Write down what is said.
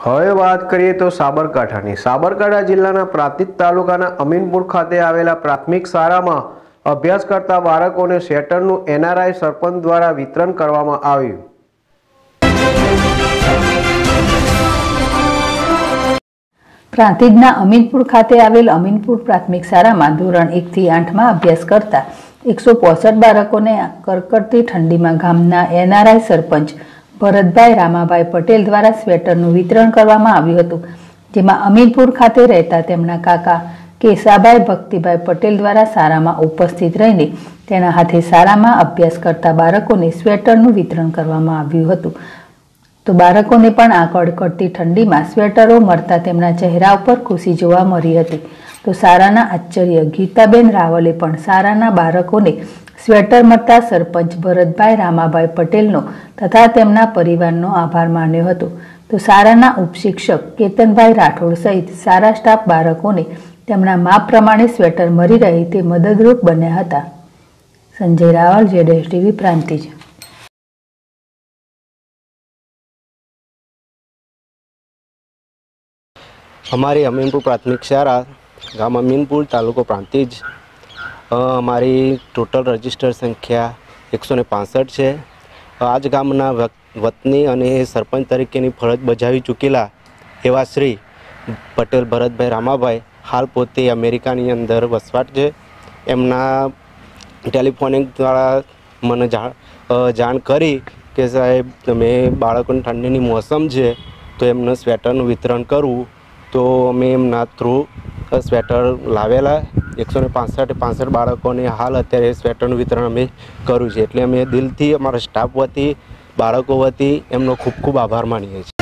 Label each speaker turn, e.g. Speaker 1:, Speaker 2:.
Speaker 1: હવે વાત કરીએ તો સાબરકાંઠા જિલ્લાના પ્રાંતિજ તાલુકાના અમીનપુર ખાતે આવેલા પ્રાથમિક શાળામાં અભ્યાસ કરતા બાળકોને સ્વેટરનું એનઆરઆઈ સરપંચ દ્વારા વિતરણ કરવામાં આવ્યું।
Speaker 2: પ્રાંતિજના અમીનપુર ખાતે આવેલ અમીનપુર પ્રાથમિક શાળામાં ધોરણ 1 થી 8માં અભ્યાસ કરતા 165 બાળકોને કડકડતી ઠંડીમાં ગામના એનઆરઆઈ સરપંચ ભરતભાઈ રામાભાઈ પટેલ દ્વારા સ્વેટરનું વિતરણ કરવામાં આવ્યું હતું, જેમાં અમીનપુર ખાતે રહેતા તેમના કાકા કેશાભાઈ ભક્તિભાઈ પટેલ દ્વારા શાળામાં ઉપસ્થિત રહીને તેના હાથે શાળામાં અભ્યાસ કરતા બાળકોને સ્વેટરનું વિતરણ કરવામાં આવ્યું હતું। તો બાળકોને પણ આ કડકડતી ઠંડીમાં સ્વેટરો મળતા તેમના ચહેરા ઉપર ખુશી જોવા મળી હતી। તો શાળાના આચાર્ય ગીતાબેન રાવલે પણ શાળાના બાળકોને સ્વેટર મળતા સરપંચ ભરતભાઈ રામાભાઈ પટેલનો તથા તેમના પરિવારનો આભાર માન્યો હતો। તો શાળાના ઉપશિક્ષક કેતનભાઈ રાઠોડ સહિત શાળા સ્ટાફ બાળકોને તેમના માપ પ્રમાણે સ્વેટર મળી રહે તે મદદરૂપ બન્યા હતા। સંજય રાવલ, જેડેશ ટીવી, પ્રાંતિજ।
Speaker 3: हमारी अमीनपुर प्राथमिक शाला गांव अमीनपुर तालुको प्रांतिज हमारी टोटल रजिस्टर संख्या 165 है। आज गामना वतनी અને સરપંચ તરીકેની ફરજ બજાવી ચૂકેલા એવા શ્રી પટેલ ભરતભાઈ રામાભાઈ હાલ પોતે અમેરિકાની અંદર વસવાટ છે। એમના ટેલિફોનિક દ્વારા મને જાણ કરી કે સાહેબ તમે બાળકોની ઠંડીની મોસમ છે તો એમને સ્વેટરનું વિતરણ કરવું, તો અમે એમના થ્રુ સ્વેટર લાવેલા 165 બાળકોને હાલ અત્યારે સ્વેટરનું વિતરણ અમે કર્યું છે। એટલે અમે દિલથી અમારા સ્ટાફ વતી બાળકો વતી એમનો ખૂબ ખૂબ આભાર માનીએ છીએ।